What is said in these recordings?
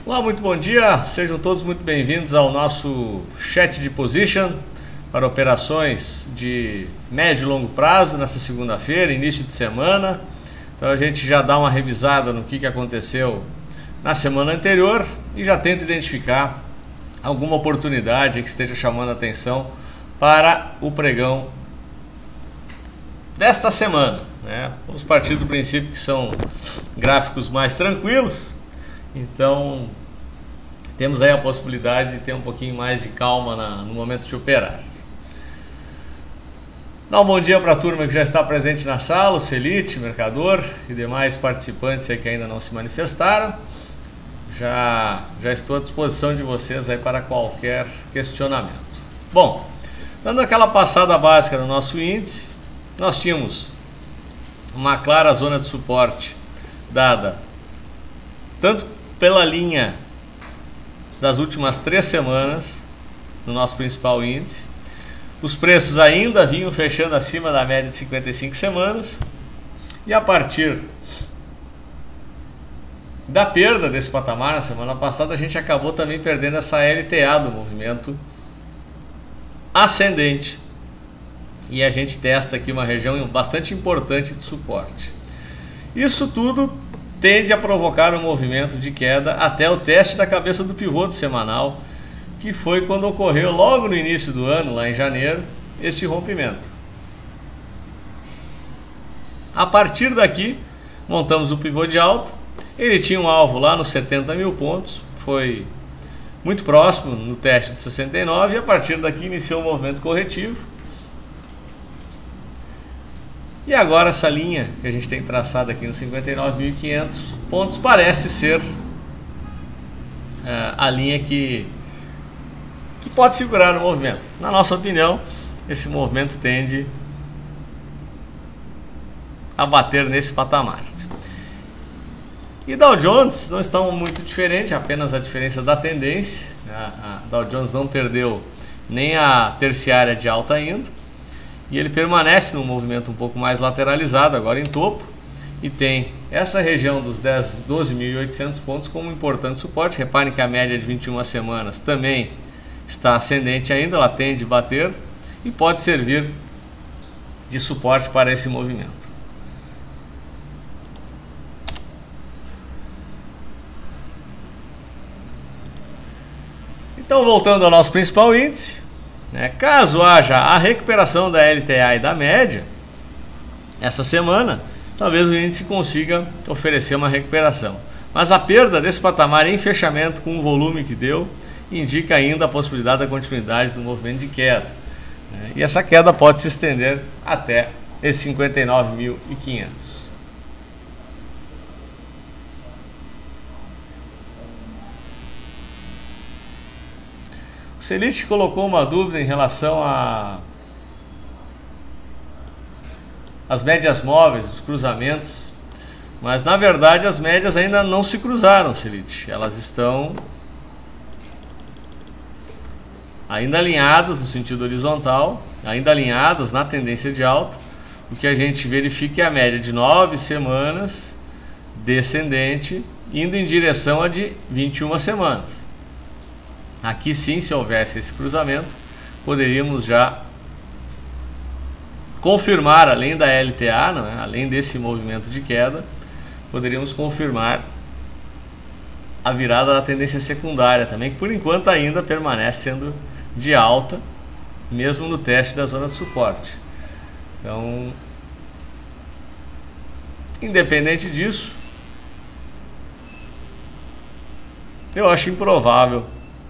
Olá, muito bom dia, sejam todos muito bem-vindos ao nosso chat de position para operações de médio e longo prazo nessa segunda-feira, início de semana. Então a gente já dá uma revisada no que aconteceu na semana anterior e já tenta identificar alguma oportunidade que esteja chamando a atenção para o pregão desta semana, né? Vamos partir do princípio que são gráficos mais tranquilos, então temos aí a possibilidade de ter um pouquinho mais de calma no momento de operar. Dá um bom dia para a turma que já está presente na sala, o Celite, Mercador e demais participantes aí que ainda não se manifestaram. Já estou à disposição de vocês aí para qualquer questionamento. Bom, dando aquela passada básica no nosso índice, nós tínhamos uma clara zona de suporte dada tanto pela linha das últimas 3 semanas no nosso principal índice. Os preços ainda vinham fechando acima da média de 55 semanas e a partir da perda desse patamar na semana passada, a gente acabou também perdendo essa LTA do movimento ascendente. E a gente testa aqui uma região bastante importante de suporte. Isso tudo tende a provocar um movimento de queda até o teste da cabeça do pivô do semanal, que foi quando ocorreu logo no início do ano, lá em janeiro, este rompimento. A partir daqui, montamos o pivô de alta. Ele tinha um alvo lá nos 70 mil pontos, foi muito próximo no teste de 69 e a partir daqui iniciou o movimento corretivo. E agora essa linha que a gente tem traçado aqui nos 59.500 pontos parece ser a linha que pode segurar o movimento. Na nossa opinião, esse movimento tende a bater nesse patamar. E Dow Jones não está muito diferente, apenas a diferença da tendência. A Dow Jones não perdeu nem a terciária de alta ainda. E ele permanece num movimento um pouco mais lateralizado, agora em topo. E tem essa região dos 12.800 pontos como um importante suporte. Reparem que a média de 21 semanas também está ascendente ainda, ela tende a bater e pode servir de suporte para esse movimento. Então, voltando ao nosso principal índice, né, caso haja a recuperação da LTA e da média essa semana, talvez o índice consiga oferecer uma recuperação. Mas a perda desse patamar em fechamento com o volume que deu indica ainda a possibilidade da continuidade do movimento de queda, né, e essa queda pode se estender até esses 59.500. O Celite colocou uma dúvida em relação às médias móveis, os cruzamentos, mas na verdade as médias ainda não se cruzaram, Celite. Elas estão ainda alinhadas no sentido horizontal, ainda alinhadas na tendência de alta. O que a gente verifica é a média de 9 semanas descendente, indo em direção a de 21 semanas. Aqui sim, se houvesse esse cruzamento, poderíamos já confirmar, além da LTA, não é? Além desse movimento de queda, poderíamos confirmar a virada da tendência secundária também, que por enquanto ainda permanece sendo de alta, mesmo no teste da zona de suporte. Então, independente disso, eu acho improvável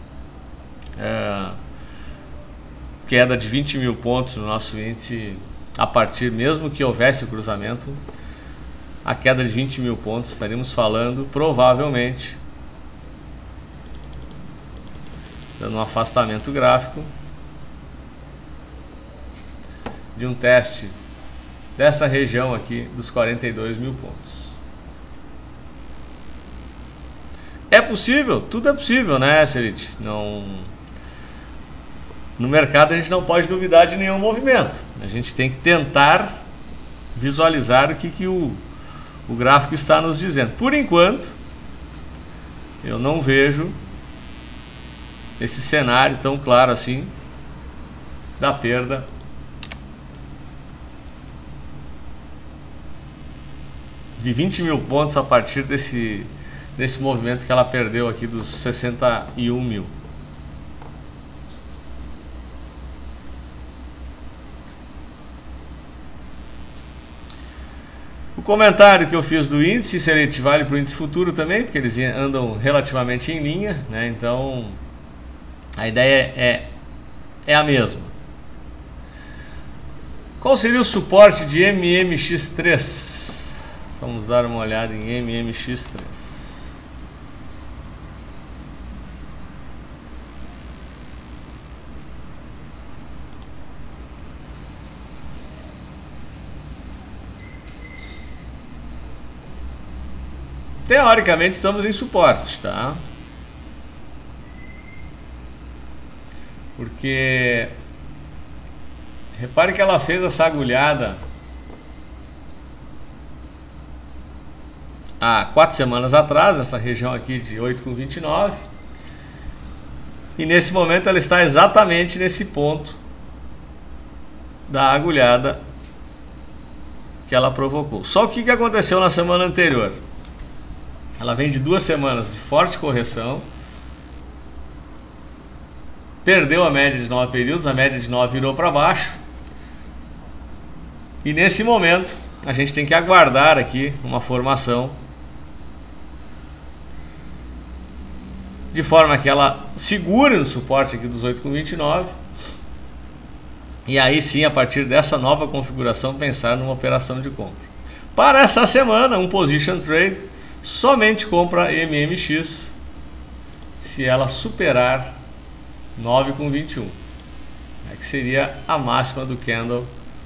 queda de 20 mil pontos no nosso índice a partir, mesmo que houvesse o cruzamento, a queda de 20 mil pontos, estaríamos falando provavelmente, dando um afastamento gráfico, de um teste dessa região aqui dos 42 mil pontos. É possível? Tudo é possível, né, Celite? No mercado a gente não pode duvidar de nenhum movimento. A gente tem que tentar visualizar o que o gráfico está nos dizendo. Por enquanto, eu não vejo esse cenário tão claro assim da perda de 20 mil pontos a partir desse movimento que ela perdeu aqui dos 61 mil. O comentário que eu fiz do índice Select vale para o índice futuro também, porque eles andam relativamente em linha, né? Então a ideia é a mesma. Qual seria o suporte de MMX3? Vamos dar uma olhada em MMX3. Teoricamente estamos em suporte, tá? Porque repare que ela fez essa agulhada há 4 semanas atrás, nessa região aqui de 8,29, e nesse momento ela está exatamente nesse ponto da agulhada que ela provocou. Só o que aconteceu na semana anterior? Ela vem de 2 semanas de forte correção, perdeu a média de 9 períodos, a média de 9 virou para baixo, e nesse momento a gente tem que aguardar aqui uma formação de forma que ela segure no suporte aqui dos 8,29, e aí sim, a partir dessa nova configuração, pensar numa operação de compra. Para essa semana, um position trade somente compra MMX se ela superar 9,21, que seria a máxima do candle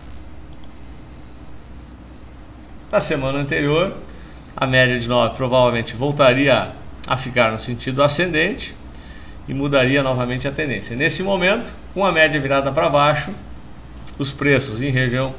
da semana anterior. A média de 9 provavelmente voltaria a ficar no sentido ascendente e mudaria novamente a tendência. Nesse momento, com a média virada para baixo, os preços em região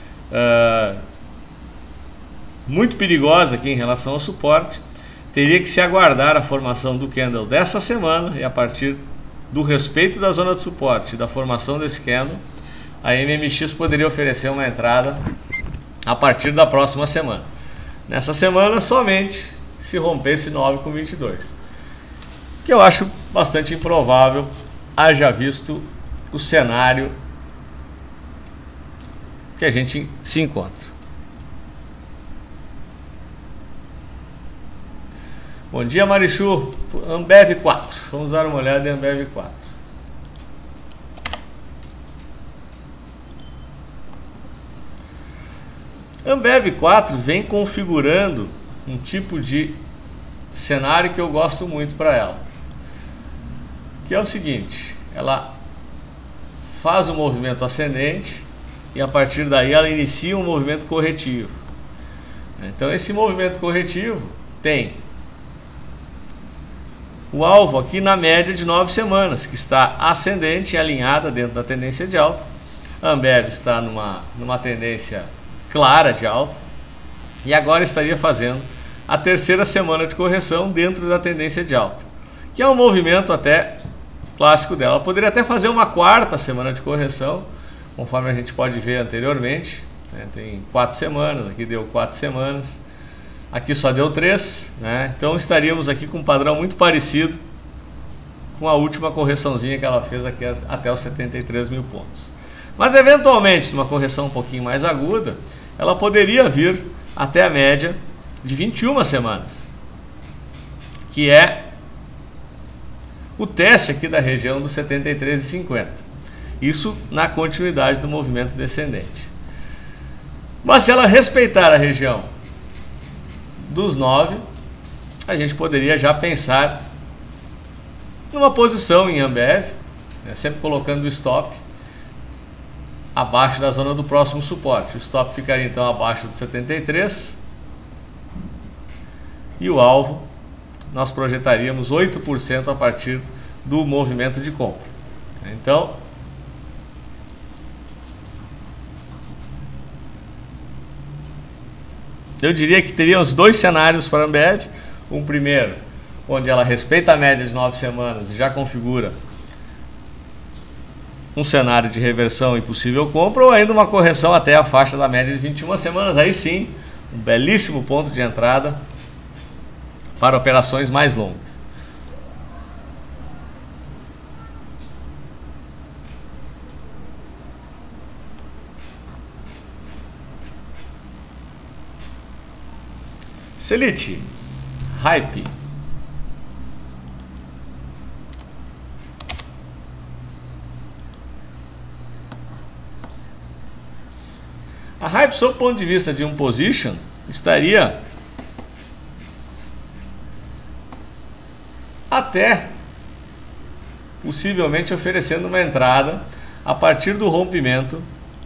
muito perigosa aqui em relação ao suporte, teria que se aguardar a formação do candle dessa semana, e a partir do respeito da zona de suporte e da formação desse candle, a MMX poderia oferecer uma entrada a partir da próxima semana. Nessa semana somente se rompesse 9,22, que eu acho bastante improvável, haja visto o cenário que a gente se encontra. Bom dia, Marichu. Ambev 4. Vamos dar uma olhada em Ambev 4. Ambev 4 vem configurando um tipo de cenário que eu gosto muito para ela, que é o seguinte: ela faz um movimento ascendente e a partir daí ela inicia um movimento corretivo. Então esse movimento corretivo tem o alvo aqui na média de 9 semanas, que está ascendente e alinhada dentro da tendência de alta. A Ambev está numa tendência clara de alta e agora estaria fazendo a 3ª semana de correção dentro da tendência de alta, que é um movimento até clássico dela. Ela poderia até fazer uma 4ª semana de correção, conforme a gente pode ver anteriormente, né? Tem 4 semanas, aqui deu 4 semanas, aqui só deu 3, né? Então estaríamos aqui com um padrão muito parecido com a última correçãozinha que ela fez aqui até os 73 mil pontos. Mas eventualmente, numa correção um pouquinho mais aguda, ela poderia vir até a média de 21 semanas, que é o teste aqui da região dos 73,50. Isso na continuidade do movimento descendente. Mas se ela respeitar a região dos 9, a gente poderia já pensar numa posição em Ambev, né, sempre colocando o stop abaixo da zona do próximo suporte. O stop ficaria então abaixo de 73 e o alvo nós projetaríamos 8% a partir do movimento de compra. Então, eu diria que teríamos 2 cenários para a Ambev. Um primeiro, onde ela respeita a média de 9 semanas e já configura um cenário de reversão e possível compra, ou ainda uma correção até a faixa da média de 21 semanas. Aí sim, um belíssimo ponto de entrada para operações mais longas. Selite, Hype. A Hype, sob o ponto de vista de um position, estaria até possivelmente oferecendo uma entrada a partir do rompimento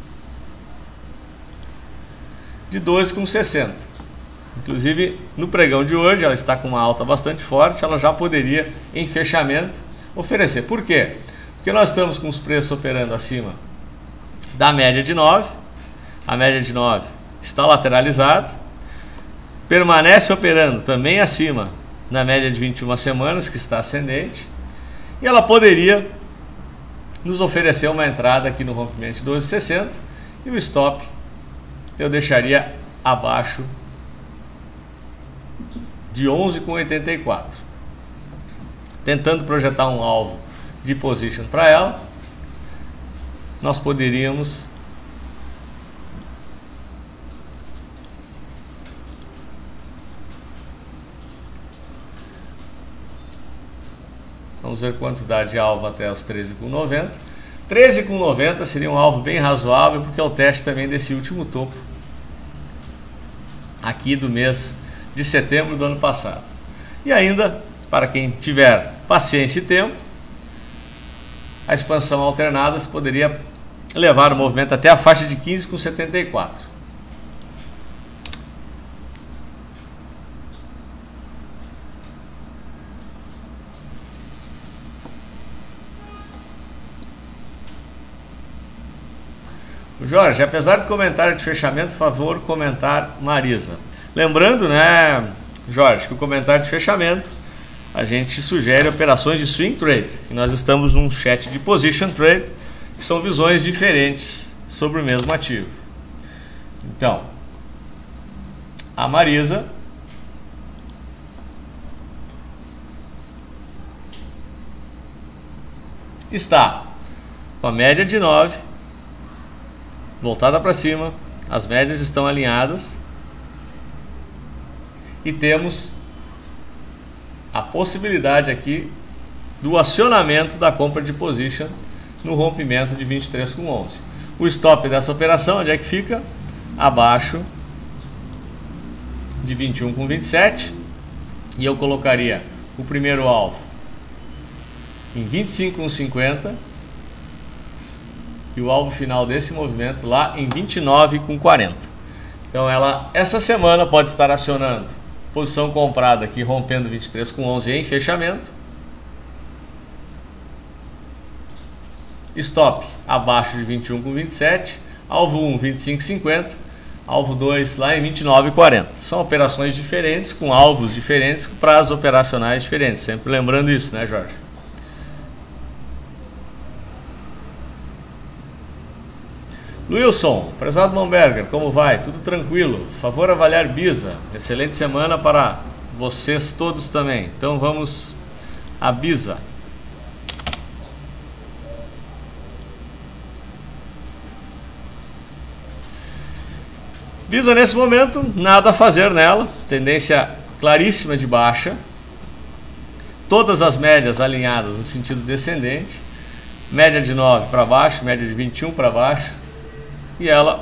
de 12,60. Inclusive, no pregão de hoje, ela está com uma alta bastante forte, ela já poderia, em fechamento, oferecer. Por quê? Porque nós estamos com os preços operando acima da média de 9, a média de 9 está lateralizada, permanece operando também acima da média de 21 semanas, que está ascendente, e ela poderia nos oferecer uma entrada aqui no rompimento de 12,60, e o stop eu deixaria abaixo de 11,84. Tentando projetar um alvo de position para ela, nós poderíamos vamos ver quanto dá de alvo até os 13,90. 13,90 seria um alvo bem razoável, porque é o teste também desse último topo aqui do mês de setembro do ano passado. E ainda, para quem tiver paciência e tempo, a expansão alternada poderia levar o movimento até a faixa de 15,74. Jorge, apesar do comentário de fechamento, favor comentar Marisa. Lembrando, né, Jorge, que o comentário de fechamento a gente sugere operações de swing trade. E nós estamos num chat de position trade, que são visões diferentes sobre o mesmo ativo. Então, a Marisa está com a média de 9 voltada para cima, as médias estão alinhadas e temos a possibilidade aqui do acionamento da compra de position no rompimento de 23,11. O stop dessa operação, onde é que fica? Abaixo de 21,27, e eu colocaria o primeiro alvo em 25,50 e o alvo final desse movimento lá em 29,40. Então ela essa semana pode estar acionando posição comprada aqui, rompendo 23,11 em fechamento, stop abaixo de 21,27, alvo 1 25,50, alvo 2 lá em 29,40. São operações diferentes, com alvos diferentes, com prazos operacionais diferentes, sempre lembrando isso, né, Jorge? Wilson, prezado Lomberger, como vai? Tudo tranquilo? Favor avaliar Bisa. Excelente semana para vocês todos também. Então vamos a Bisa. Bisa nesse momento, nada a fazer nela. Tendência claríssima de baixa. Todas as médias alinhadas no sentido descendente. Média de 9 para baixo, média de 21 para baixo. E ela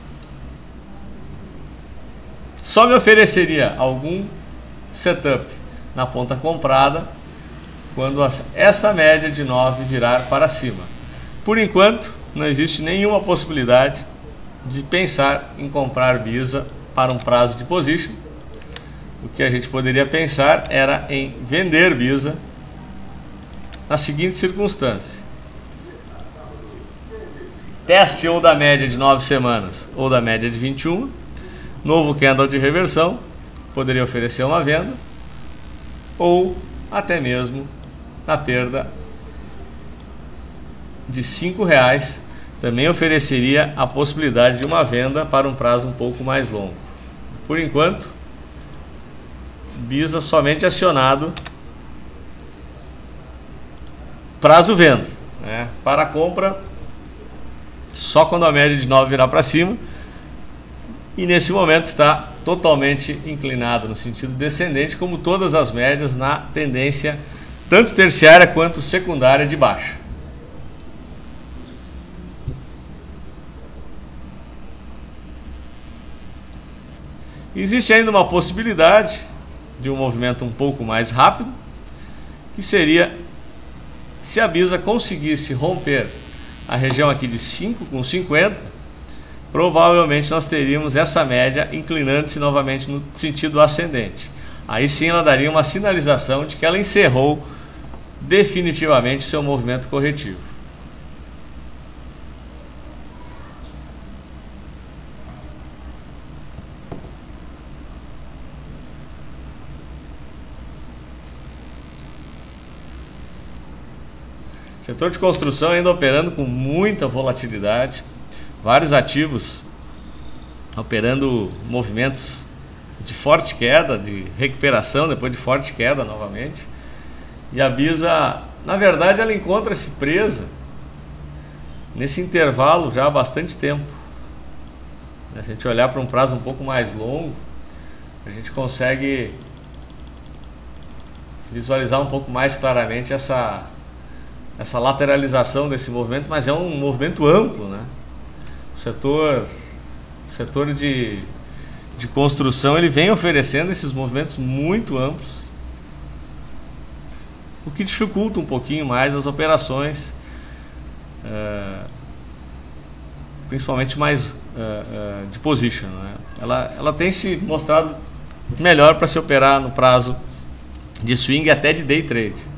só me ofereceria algum setup na ponta comprada quando essa média de 9 virar para cima. Por enquanto, não existe nenhuma possibilidade de pensar em comprar Bisa para um prazo de position. O que a gente poderia pensar era em vender Bisa na seguinte circunstância: teste ou da média de 9 semanas ou da média de 21, novo candle de reversão, poderia oferecer uma venda, ou até mesmo na perda de R$5, também ofereceria a possibilidade de uma venda para um prazo um pouco mais longo. Por enquanto, BISA somente acionado prazo venda, né? Para a compra só quando a média de 9 virar para cima, e nesse momento está totalmente inclinado no sentido descendente, como todas as médias na tendência tanto terciária quanto secundária de baixa. Existe ainda uma possibilidade de um movimento um pouco mais rápido, que seria se a BISA conseguisse romper a região aqui de 5,50, provavelmente nós teríamos essa média inclinando-se novamente no sentido ascendente. Aí sim ela daria uma sinalização de que ela encerrou definitivamente seu movimento corretivo. Setor de construção ainda operando com muita volatilidade, vários ativos operando movimentos de forte queda, de recuperação depois de forte queda novamente. E a BISA, na verdade, ela encontra-se presa nesse intervalo já há bastante tempo. Se a gente olhar para um prazo um pouco mais longo, a gente consegue visualizar um pouco mais claramente essa lateralização desse movimento, mas é um movimento amplo, né? O setor de construção, ele vem oferecendo esses movimentos muito amplos, o que dificulta um pouquinho mais as operações, principalmente mais de position, né? Ela tem se mostrado melhor para se operar no prazo de swing até de day trade.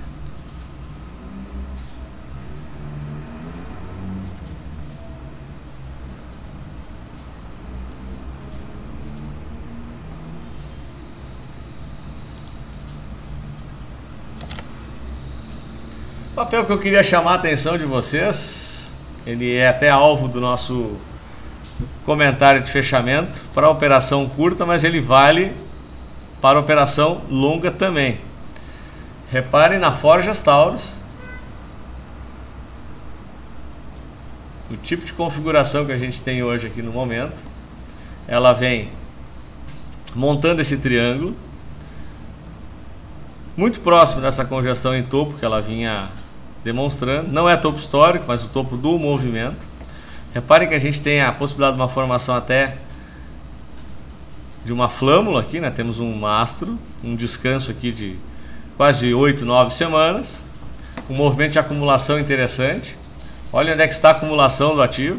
O papel que eu queria chamar a atenção de vocês, ele é até alvo do nosso comentário de fechamento para a operação curta, mas ele vale para a operação longa também. Reparem na Forjas Taurus, o tipo de configuração que a gente tem hoje aqui no momento. Ela vem montando esse triângulo muito próximo dessa congestão em topo que ela vinha demonstrando. Não é topo histórico, mas o topo do movimento. Reparem que a gente tem a possibilidade de uma formação até de uma flâmula aqui, né? Temos um mastro, um descanso aqui de quase 8, 9 semanas. Um movimento de acumulação interessante. Olha onde é que está a acumulação do ativo.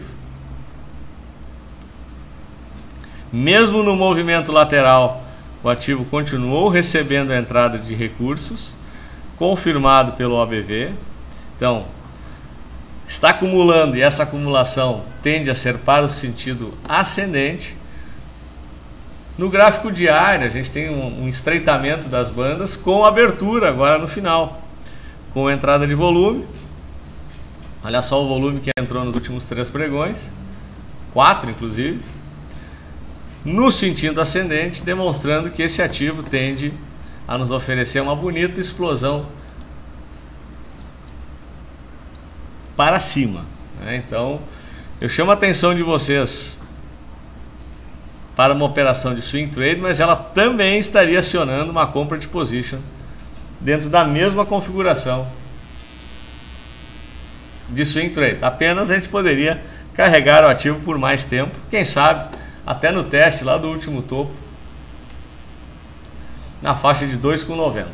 Mesmo no movimento lateral, o ativo continuou recebendo a entrada de recursos, confirmado pelo OBV. Então, está acumulando, e essa acumulação tende a ser para o sentido ascendente. No gráfico diário, a gente tem um estreitamento das bandas com abertura agora no final, com entrada de volume. Olha só o volume que entrou nos últimos 3 pregões, 4 inclusive, no sentido ascendente, demonstrando que esse ativo tende a nos oferecer uma bonita explosão para cima, né? Então, eu chamo a atenção de vocês para uma operação de swing trade, mas ela também estaria acionando uma compra de position dentro da mesma configuração de swing trade. Apenas a gente poderia carregar o ativo por mais tempo, quem sabe até no teste lá do último topo, na faixa de 2,90.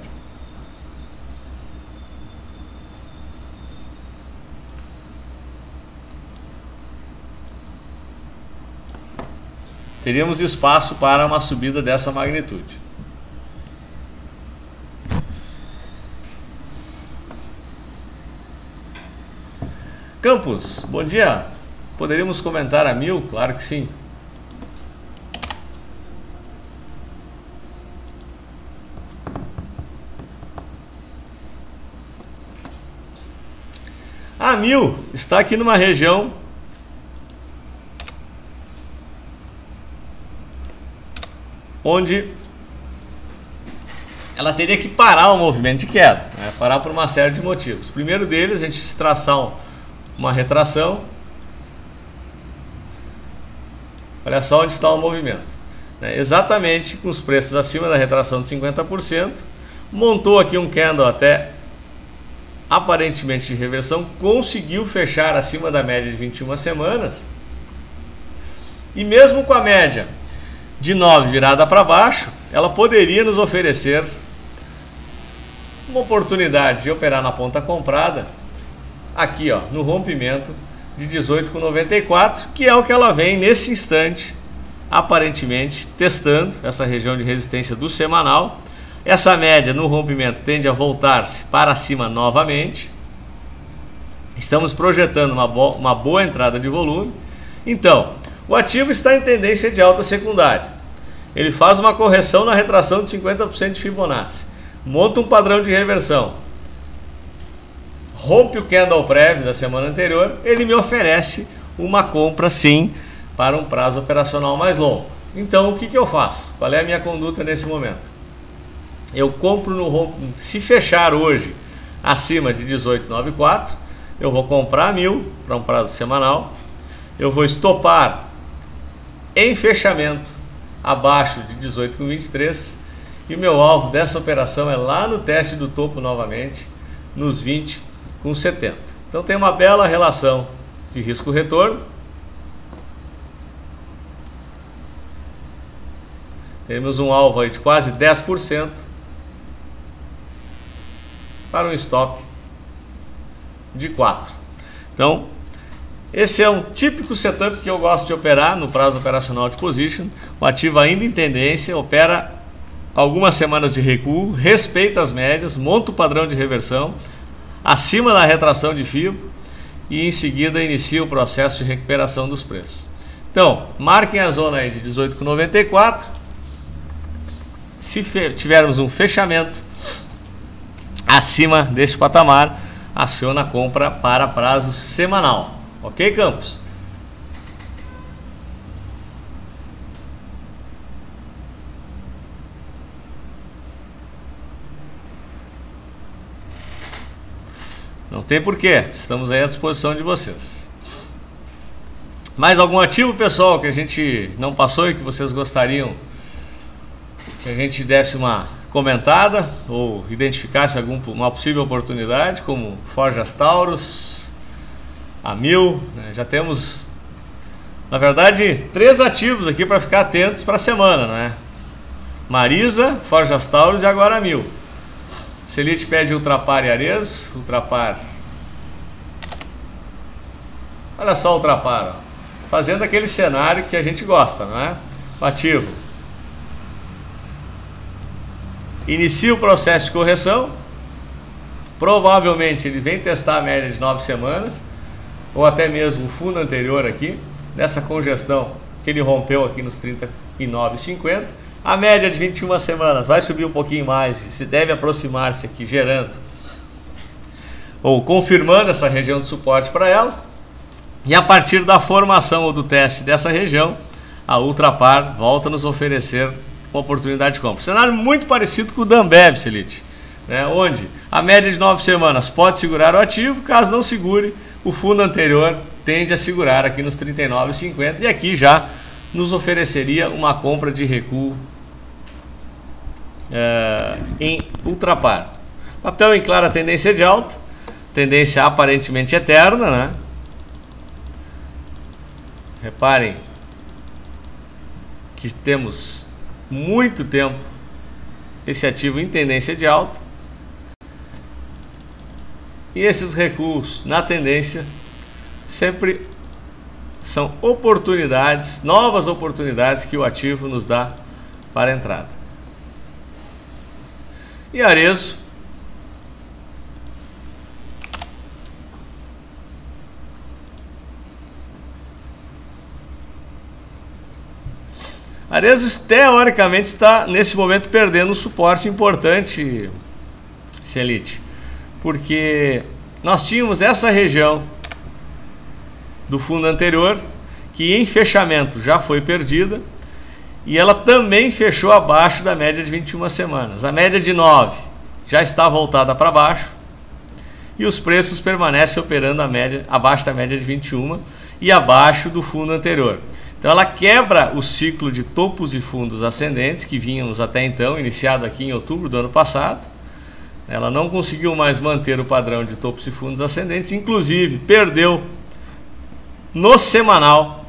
Teríamos espaço para uma subida dessa magnitude. Campos, bom dia. Poderíamos comentar a 1000? Claro que sim. A Mil está aqui numa região onde ela teria que parar o movimento de queda, né? Parar por uma série de motivos. O primeiro deles, a gente traçar uma retração. Olha só onde está o movimento, né? Exatamente com os preços acima da retração de 50%. Montou aqui um candle até aparentemente de reversão, conseguiu fechar acima da média de 21 semanas. E mesmo com a média de 9 virada para baixo, ela poderia nos oferecer uma oportunidade de operar na ponta comprada aqui, ó, no rompimento de 18,94, que é o que ela vem nesse instante aparentemente testando, essa região de resistência do semanal. Essa média no rompimento tende a voltar-se para cima novamente. Estamos projetando uma boa entrada de volume. Então, o ativo está em tendência de alta secundária. Ele faz uma correção na retração de 50% de Fibonacci. Monta um padrão de reversão. Rompe o candle prévio da semana anterior. Ele me oferece uma compra sim para um prazo operacional mais longo. Então, o que eu faço? Qual é a minha conduta nesse momento? Eu compro no rompimento. Se fechar hoje acima de 18,94, eu vou comprar 1.000 para um prazo semanal. Eu vou estopar em fechamento abaixo de 18,23 e o meu alvo dessa operação é lá no teste do topo novamente, nos 20,70. Então tem uma bela relação de risco-retorno. Temos um alvo aí de quase 10% para um stop de 4. Então, esse é um típico setup que eu gosto de operar no prazo operacional de position. O ativo ainda em tendência, opera algumas semanas de recuo, respeita as médias, monta o padrão de reversão acima da retração de FIBO e em seguida inicia o processo de recuperação dos preços. Então, marquem a zona aí de 18,94. Se tivermos um fechamento acima desse patamar, aciona a compra para prazo semanal. Ok, Campos? Não tem porquê, estamos aí à disposição de vocês. Mais algum ativo, pessoal, que a gente não passou e que vocês gostariam que a gente desse uma comentada ou identificasse uma possível oportunidade, como Forjas Taurus, a 1.000, né? Já temos, na verdade, 3 ativos aqui para ficar atentos para a semana, né? Marisa, Forjas Taurus e agora a 1.000. Selite pede Ultrapar e Arezzo. Ultrapar. Olha só o Ultrapar, ó. Fazendo aquele cenário que a gente gosta, não é? O ativo inicia o processo de correção. Provavelmente ele vem testar a média de 9 semanas, ou até mesmo o fundo anterior aqui, nessa congestão que ele rompeu aqui nos 39,50. A média de 21 semanas vai subir um pouquinho mais, se deve aproximar-se aqui, gerando ou confirmando essa região de suporte para ela. E a partir da formação ou do teste dessa região, a Ultrapar volta a nos oferecer uma oportunidade de compra. Cenário muito parecido com o da Ambev, Selite, né? Onde a média de 9 semanas pode segurar o ativo, caso não segure, o fundo anterior tende a segurar aqui nos 39,50 e aqui já nos ofereceria uma compra de recuo em Ultrapar. Papel em clara tendência de alta, tendência aparentemente eterna, né? Reparem que temos muito tempo esse ativo em tendência de alta e esses recuos na tendência sempre são oportunidades, novas oportunidades que o ativo nos dá para a entrada. E Arezzo, Arezzo teoricamente está nesse momento perdendo um suporte importante, Selite, porque nós tínhamos essa região do fundo anterior, que em fechamento já foi perdida, e ela também fechou abaixo da média de 21 semanas. A média de 9 já está voltada para baixo, e os preços permanecem operando abaixo da média de 21 e abaixo do fundo anterior. Então ela quebra o ciclo de topos e fundos ascendentes que vínhamos até então, iniciado aqui em outubro do ano passado. Ela não conseguiu mais manter o padrão de topos e fundos ascendentes, inclusive perdeu no semanal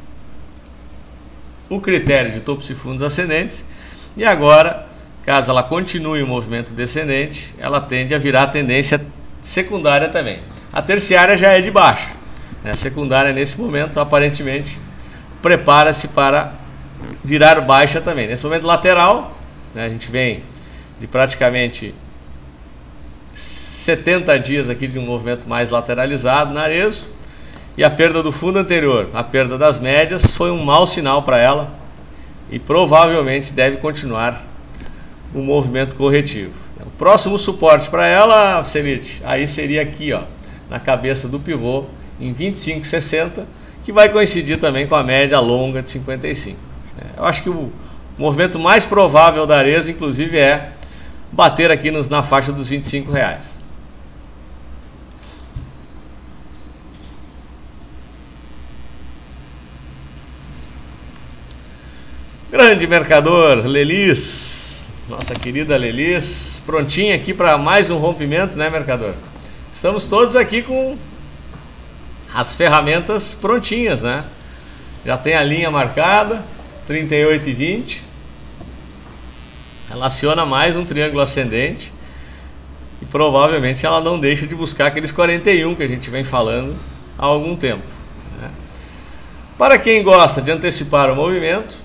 o critério de topos e fundos ascendentes, e agora, caso ela continue o movimento descendente, ela tende a virar tendência secundária também. A terciária já é de baixa, né? A secundária nesse momento aparentemente prepara-se para virar baixa também. Nesse momento lateral, né, a gente vem de praticamente 70 dias aqui de um movimento mais lateralizado na Arezzo, e a perda do fundo anterior, a perda das médias, foi um mau sinal para ela e provavelmente deve continuar um movimento corretivo. O próximo suporte para ela, Celite, aí seria aqui, ó, na cabeça do pivô, em 25,60, que vai coincidir também com a média longa de 55. Eu acho que o movimento mais provável da Arezzo, inclusive, é bater aqui na faixa dos R$25. Grande mercador, Lelis, nossa querida Lelis, prontinha aqui para mais um rompimento, né, mercador? Estamos todos aqui com as ferramentas prontinhas, né? Já tem a linha marcada, 38,20. Relaciona mais um triângulo ascendente e provavelmente ela não deixa de buscar aqueles 41 que a gente vem falando há algum tempo, né? Para quem gosta de antecipar o movimento,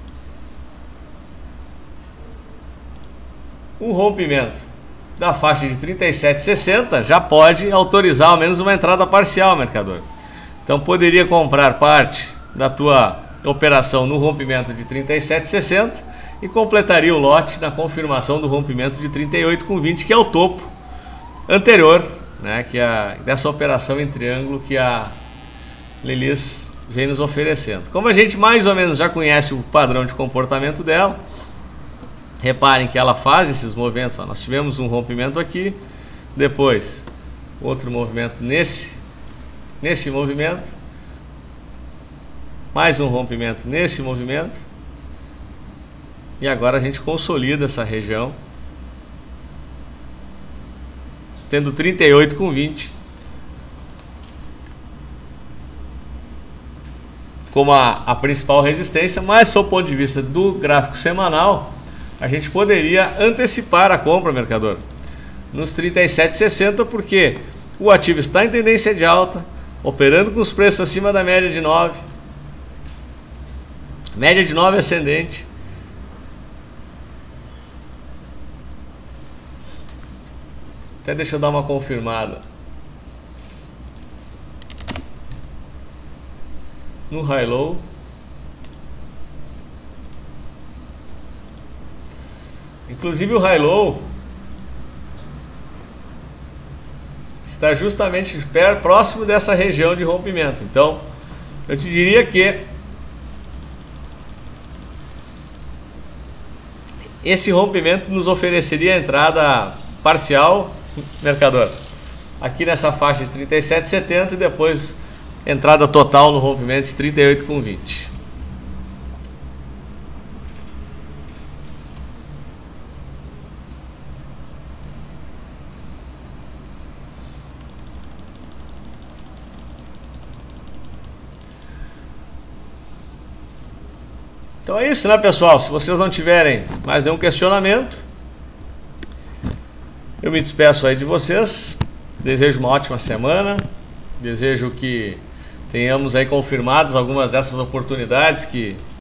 um rompimento da faixa de 37,60 já pode autorizar ao menos uma entrada parcial, mercador. Então poderia comprar parte da tua operação no rompimento de 37,60 e completaria o lote na confirmação do rompimento de 38,20, que é o topo anterior, né, que dessa operação em triângulo que a Lelis vem nos oferecendo. Como a gente mais ou menos já conhece o padrão de comportamento dela, reparem que ela faz esses movimentos, ó, nós tivemos um rompimento aqui, depois outro movimento nesse movimento, mais um rompimento nesse movimento, e agora a gente consolida essa região, tendo 38,20 como a principal resistência, mas sob o ponto de vista do gráfico semanal, a gente poderia antecipar a compra, mercador, nos 37,60, porque o ativo está em tendência de alta, operando com os preços acima da média de 9, média de 9 ascendente. Até deixa eu dar uma confirmada no high low. Inclusive o high low está justamente próximo dessa região de rompimento. Então eu te diria que esse rompimento nos ofereceria a entrada parcial, mercador, aqui nessa faixa de 37,70 e depois entrada total no rompimento de 38,20. Então é isso, né, pessoal? Se vocês não tiverem mais nenhum questionamento, eu me despeço aí de vocês. Desejo uma ótima semana. Desejo que tenhamos aí confirmados algumas dessas oportunidades que